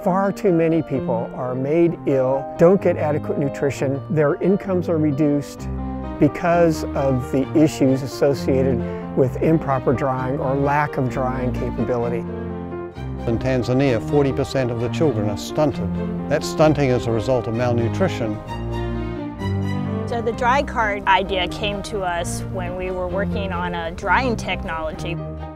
Far too many people are made ill, don't get adequate nutrition, their incomes are reduced because of the issues associated with improper drying or lack of drying capability. In Tanzania, 40% of the children are stunted. That stunting is a result of malnutrition. So the DryCard idea came to us when we were working on a drying technology.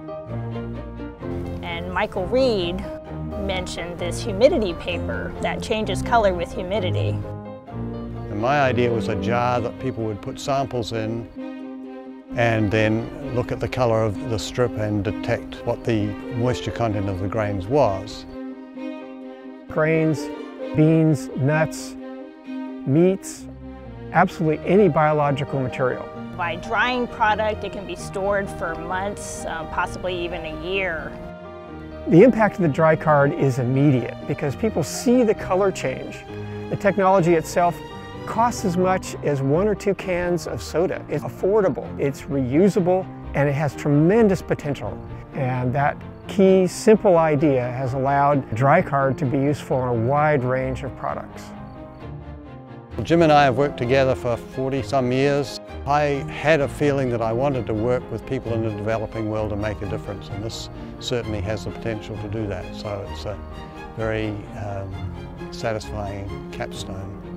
And Michael Reid mentioned this humidity paper that changes color with humidity. And my idea was a jar that people would put samples in and then look at the color of the strip and detect what the moisture content of the grains was. Grains, beans, nuts, meats, absolutely any biological material. By drying product, it can be stored for months, possibly even a year. The impact of the DryCard is immediate because people see the color change. The technology itself costs as much as 1 or 2 cans of soda. It's affordable, it's reusable, and it has tremendous potential. And that key, simple idea has allowed DryCard to be useful in a wide range of products. Jim and I have worked together for 40-some years. I had a feeling that I wanted to work with people in the developing world and make a difference, and this certainly has the potential to do that. So it's a very satisfying capstone.